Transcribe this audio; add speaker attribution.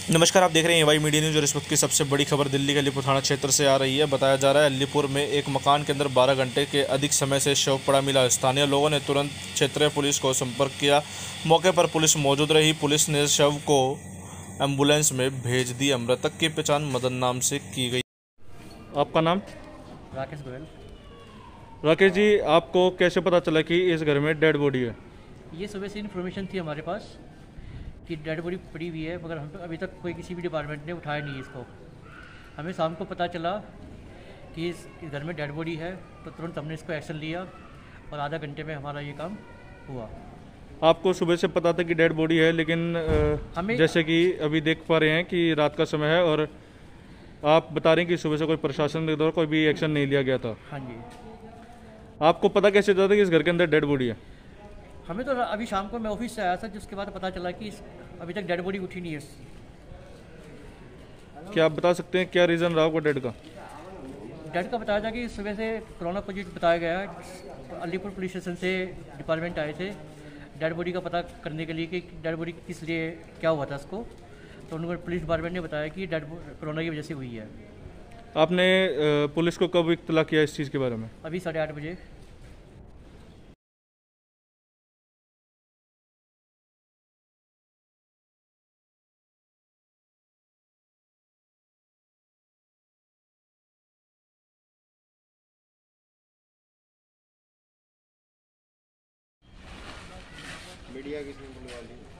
Speaker 1: नमस्कार, आप देख रहे हैं वाई मीडिया न्यूज़ और इस वक्त की सबसे बड़ी खबर दिल्ली के अलीपुर थाना क्षेत्र से आ रही है। बताया जा रहा है अलीपुर में एक मकान के अंदर 12 घंटे के अधिक समय से शव पड़ा मिला। स्थानीय लोगों ने तुरंत क्षेत्रीय पुलिस को संपर्क किया। मौके पर पुलिस मौजूद रही। पुलिस ने शव को एम्बुलेंस में भेज दी। मृतक की पहचान मदन नाम से की गई। आपका नाम?
Speaker 2: राकेश गोयल।
Speaker 1: राकेश जी, आपको कैसे पता चला कि इस घर में डेड बॉडी है?
Speaker 2: ये सुबह से इन्फॉर्मेशन थी हमारे पास कि डेड बॉडी पड़ी हुई है, मगर हम अभी तक कोई किसी भी डिपार्टमेंट ने उठाया नहीं है इसको। हमें शाम को पता चला कि इस घर में डेड बॉडी है, तो तुरंत हमने इसको एक्शन लिया और आधा घंटे में हमारा ये काम हुआ।
Speaker 1: आपको सुबह से पता था कि डेड बॉडी है, लेकिन
Speaker 2: हमें
Speaker 1: जैसे कि अभी देख पा रहे हैं कि रात का समय है और आप बता रहे हैं कि सुबह से कोई प्रशासन के द्वारा कोई भी एक्शन नहीं लिया गया था।
Speaker 2: हाँ जी,
Speaker 1: आपको पता कैसे चला था कि इस घर के अंदर डेड बॉडी है?
Speaker 2: हमें तो अभी शाम को मैं ऑफिस से आया था, जिसके बाद पता चला कि अभी तक डेड बॉडी उठी नहीं है।
Speaker 1: क्या आप बता सकते हैं क्या रीज़न रहा होगा डेड का?
Speaker 2: डेड का बताया था कि सुबह से कोरोना पॉजिटिव बताया गया है। अलीपुर पुलिस स्टेशन से डिपार्टमेंट आए थे डेड बॉडी का पता करने के लिए कि डेड बॉडी किस लिए क्या हुआ था उसको। तो उन्होंने पुलिस डिपार्टमेंट ने बताया कि डेड कोरोना की वजह से हुई है।
Speaker 1: आपने पुलिस को कब इत्तला किया इस चीज़ के बारे में?
Speaker 2: अभी 8:30 बजे।
Speaker 3: मीडिया किसने बुलवा ली?